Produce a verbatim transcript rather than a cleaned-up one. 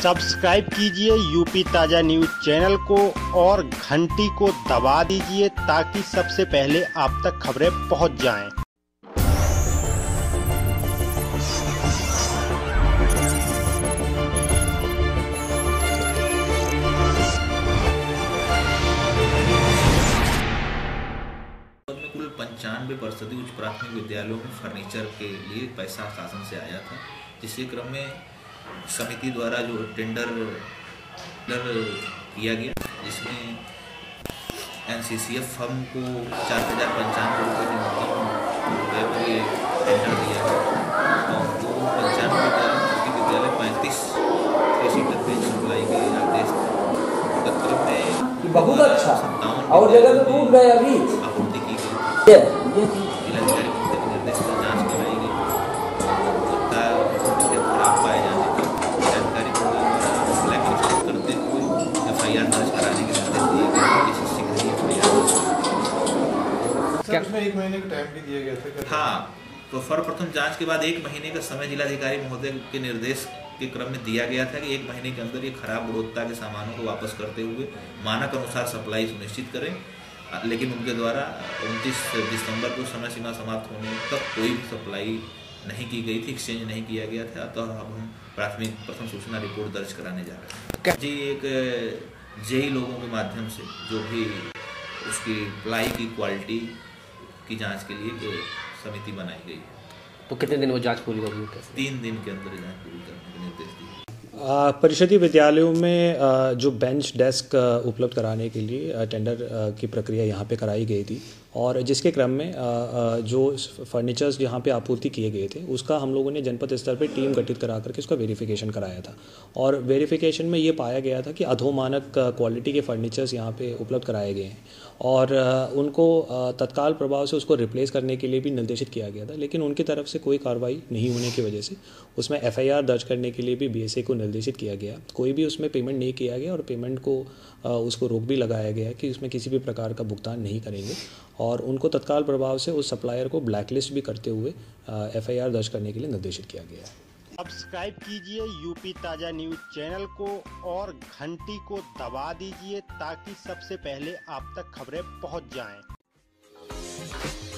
Subscribe कीजिए UP ताज़ा news channel को और घंटी को दबा दीजिए ताकि सबसे पहले आप तक खबरें पहुंच जाएं। में कुल पंचानवे फीसदी उच्च प्राथमिक विद्यालयों में फर्नीचर के लिए पैसा शासन से आया था, जिसके क्रम में समिति द्वारा जो टेंडर किया गया, जिसमें एनसीसीएफ फर्म को चार हज़ार पंचानवे रुपये की रुपये पर ये टेंडर दिया गया और दो पंचानवे विद्यालय पैंतीस सीटर बेंच सप्लाई के आदेश क्रम में बहुत अच्छा और जगह तो टूट गए अभी आपूर्ति की गई। जिलाधिकारी के निर्देश पर जांच कराई गई। खराब पाए जाने पर जिलाधिकारी को ब्लैक लिस्ट करते हुए एफ आई आर दर्ज कराने के निर्देश दिए गए। इसी शीघ्र ही एफ आई आर उसमें एक महीने का टाइम भी दिया गया था। हाँ, तो सर्वप्रथम जांच के बाद एक महीने का समय जिलाधिकारी महोदय के निर्देश के क्रम में दिया गया था कि एक महीने के अंदर ये खराब गुणवत्ता के सामानों को वापस करते हुए मानक अनुसार सप्लाई सुनिश्चित करें, लेकिन उनके द्वारा उनतीस दिसंबर को समय सीमा समाप्त होने तक कोई भी सप्लाई नहीं की गई थी, एक्सचेंज नहीं किया गया था। तो अब हम प्राथमिक प्रथम सूचना रिपोर्ट दर्ज कराने जा रहे हैं जी। एक जेई लोगों के माध्यम से जो भी उसकी प्लाई की क्वालिटी की जाँच के लिए समिति बनाई गई है। तो कितने दिन वो जांच पूरी होगी? तीन दिन के अंदर जांच पूरी करने के निर्देश दिए। परिषदीय विद्यालयों में जो बेंच डेस्क उपलब्ध कराने के लिए टेंडर की प्रक्रिया यहाँ पे कराई गई थी और जिसके क्रम में जो फर्नीचर्स यहाँ पे आपूर्ति किए गए थे उसका हम लोगों ने जनपद स्तर पे टीम गठित करा करके उसका वेरिफिकेशन कराया था और वेरिफिकेशन में ये पाया गया था कि अधोमानक क्वालिटी के फर्नीचर्स यहाँ पे उपलब्ध कराए गए हैं और उनको तत्काल प्रभाव से उसको रिप्लेस करने के लिए भी निर्देशित किया गया था, लेकिन उनकी तरफ से कोई कार्रवाई नहीं होने की वजह से उसमें एफ आई आर दर्ज करने के लिए भी बी एस ए को निर्देशित किया गया। कोई भी उसमें पेमेंट नहीं किया गया और पेमेंट को उसको रोक भी लगाया गया कि उसमें किसी भी प्रकार का भुगतान नहीं करेंगे और उनको तत्काल प्रभाव से उस सप्लायर को ब्लैकलिस्ट भी करते हुए एफ आई आर दर्ज करने के लिए निर्देशित किया गया है। सब्सक्राइब कीजिए यूपी ताज़ा न्यूज़ चैनल को और घंटी को दबा दीजिए ताकि सबसे पहले आप तक खबरें पहुंच जाएं।